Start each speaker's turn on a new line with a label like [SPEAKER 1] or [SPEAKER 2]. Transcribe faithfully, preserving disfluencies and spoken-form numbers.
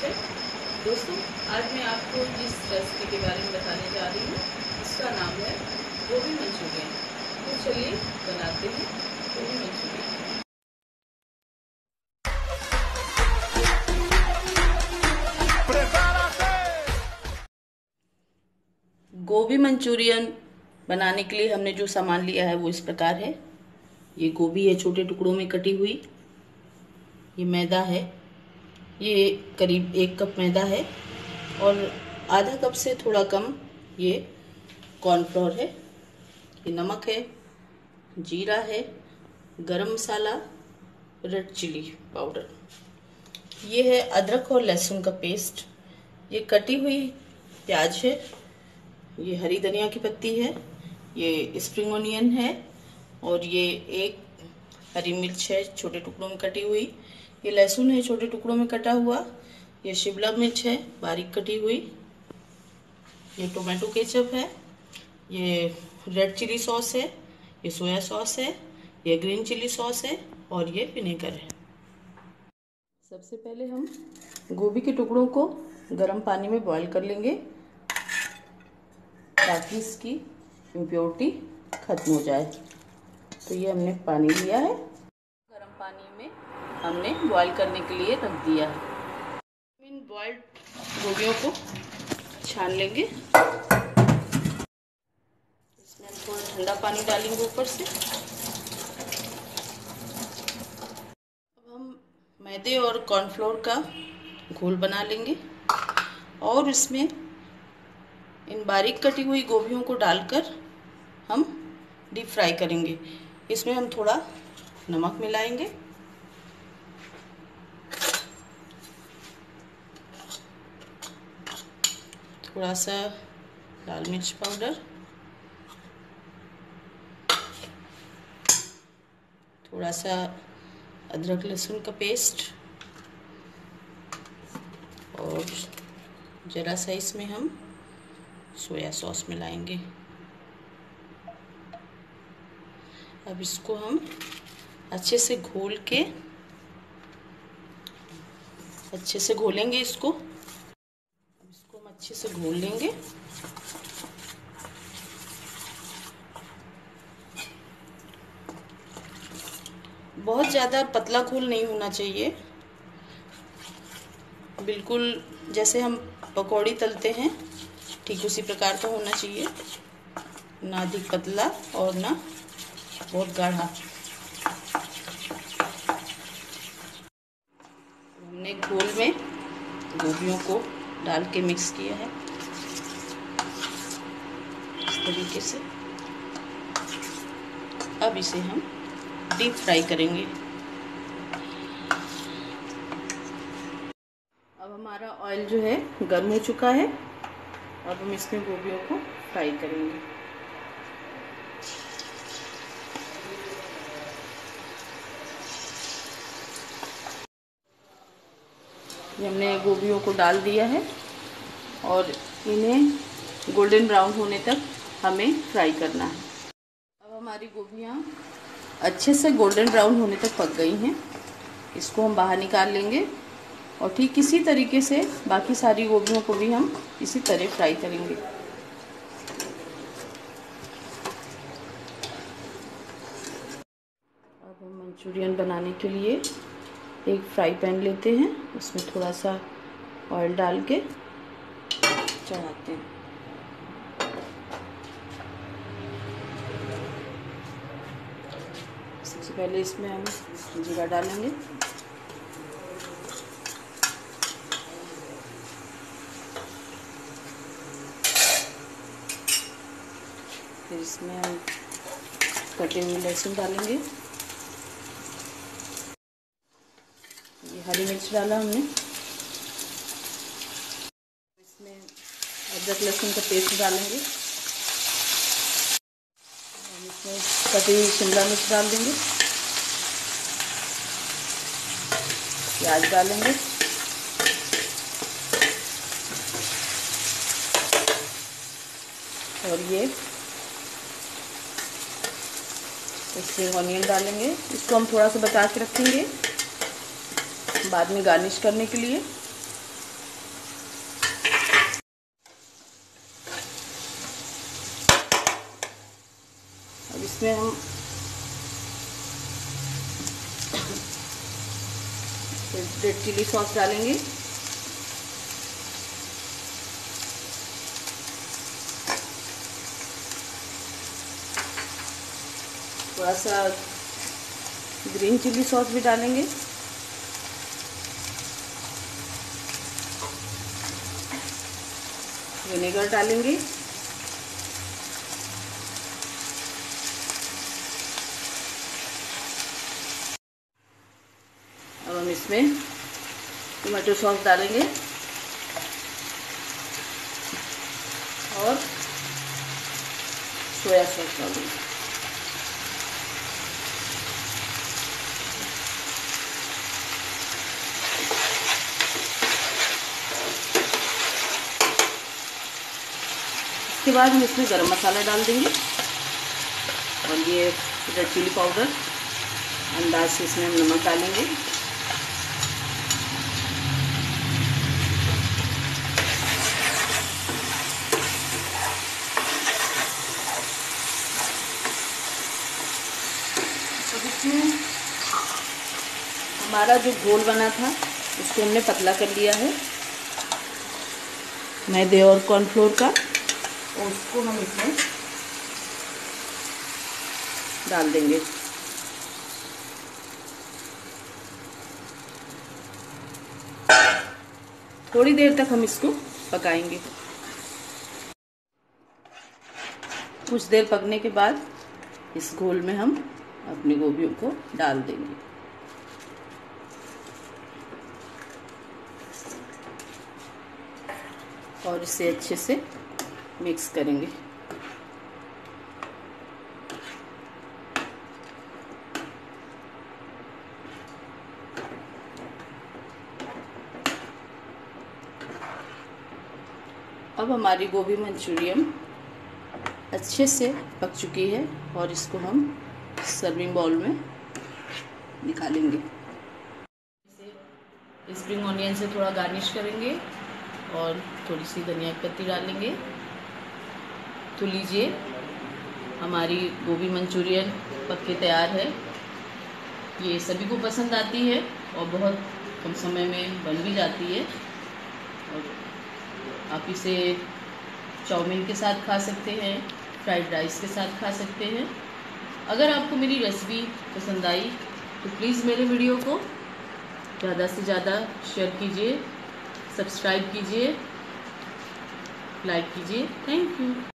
[SPEAKER 1] नमस्ते दोस्तों, आज मैं आपको जिस रेसिपी के बारे में बताने जा रही हूँ उसका नाम है गोभी मंचूरियन। तो चलिए बनाते हैं गोभी मंचूरियन। गोभी मंचूरियन बनाने के लिए हमने जो सामान लिया है वो इस प्रकार है। ये गोभी है छोटे टुकड़ों में कटी हुई, ये मैदा है, ये करीब एक कप मैदा है और आधा कप से थोड़ा कम ये कॉर्नफ्लोर है, ये नमक है, जीरा है, गरम मसाला, रेड चिली पाउडर, ये है अदरक और लहसुन का पेस्ट, ये कटी हुई प्याज है, ये हरी धनिया की पत्ती है, ये स्प्रिंग ऑनियन है और ये एक हरी मिर्च है छोटे टुकड़ों में कटी हुई, ये लहसुन है छोटे टुकड़ों में कटा हुआ, ये शिमला मिर्च है बारीक कटी हुई, ये टोमेटो केचप है, ये रेड चिली सॉस है, ये सोया सॉस है, ये ग्रीन चिली सॉस है और ये विनेगर है। सबसे पहले हम गोभी के टुकड़ों को गर्म पानी में बॉईल कर लेंगे ताकि इसकी इम्प्योरिटी खत्म हो जाए। तो ये हमने पानी लिया है, गर्म पानी में हमने बॉईल करने के लिए रख दिया है। इन बॉइल्ड गोभियों को छान लेंगे, इसमें हम थोड़ा ठंडा पानी डालेंगे ऊपर से। अब हम मैदे और कॉर्नफ्लोर का घोल बना लेंगे और इसमें इन बारीक कटी हुई गोभियों को डालकर हम डीप फ्राई करेंगे। इसमें हम थोड़ा नमक मिलाएंगे, थोड़ा सा लाल मिर्च पाउडर, थोड़ा सा अदरक लहसुन का पेस्ट और ज़रा सा इसमें हम सोया सॉस मिलाएंगे। अब इसको हम अच्छे से घोल के अच्छे से घोलेंगे इसको अब इसको हम अच्छे से घोल लेंगे। बहुत ज़्यादा पतला घोल नहीं होना चाहिए, बिल्कुल जैसे हम पकौड़ी तलते हैं ठीक उसी प्रकार का होना चाहिए, ना अधिक पतला और ना बहुत गाढ़ा। हमने घोल में गोभियों को डाल के मिक्स किया है इस तरीके से। अब इसे हम डीप फ्राई करेंगे। अब हमारा ऑयल जो है गर्म हो चुका है, अब हम इसमें गोभियों को फ्राई करेंगे। ये हमने गोभियों को डाल दिया है और इन्हें गोल्डन ब्राउन होने तक हमें फ्राई करना है। अब हमारी गोभियाँ अच्छे से गोल्डन ब्राउन होने तक पक गई हैं, इसको हम बाहर निकाल लेंगे और ठीक इसी तरीके से बाकी सारी गोभियों को भी हम इसी तरह फ्राई करेंगे। अब हम मंचूरियन बनाने के लिए एक फ्राई पैन लेते हैं, उसमें थोड़ा सा ऑयल डाल के चढ़ाते हैं। सबसे पहले इसमें हम जीरा डालेंगे, फिर इसमें हम कटे हुए लहसुन डालेंगे, ये हरी मिर्च डाला हमने, इसमें अदरक लहसुन का पेस्ट डालेंगे, हम इसमें कटी हुई शिमला मिर्च डाल देंगे, प्याज डालेंगे, और ये स्प्रिंग ऑनियन डालेंगे। इसको हम थोड़ा सा बचा के रखेंगे बाद में गार्निश करने के लिए। इसमें हम रेड चिली सॉस डालेंगे। थोड़ा सा ग्रीन चिली सॉस भी डालेंगे। विनेगर डालेंगे। अब हम इसमें टोमेटो सॉस डालेंगे और सोया सॉस डालेंगे। इसके बाद हम इसमें गरम मसाला डाल देंगे और ये रेड चिली पाउडर, अंदाज से इसमें हम नमक डालेंगे। अब इसमें हमारा जो घोल बना था उसको हमने पतला कर लिया है मैदे और कॉर्नफ्लोर का, और उसको हम इसमें डाल देंगे। थोड़ी देर तक हम इसको पकाएंगे। कुछ देर पकने के बाद इस घोल में हम अपनी गोभियों को डाल देंगे। और इसे अच्छे से मिक्स करेंगे। अब हमारी गोभी मंचूरियन अच्छे से पक चुकी है और इसको हम सर्विंग बाउल में निकालेंगे। इसे स्प्रिंग ऑनियन से थोड़ा गार्निश करेंगे और थोड़ी सी धनिया की पत्ती डालेंगे। तो लीजिए, हमारी गोभी मंचूरियन पक के तैयार है। ये सभी को पसंद आती है और बहुत कम समय में बन भी जाती है। और आप इसे चाउमीन के साथ खा सकते हैं, फ्राइड राइस के साथ खा सकते हैं। अगर आपको मेरी रेसिपी पसंद आई तो प्लीज़ मेरे वीडियो को ज़्यादा से ज़्यादा शेयर कीजिए, सब्सक्राइब कीजिए, लाइक कीजिए। Thank you.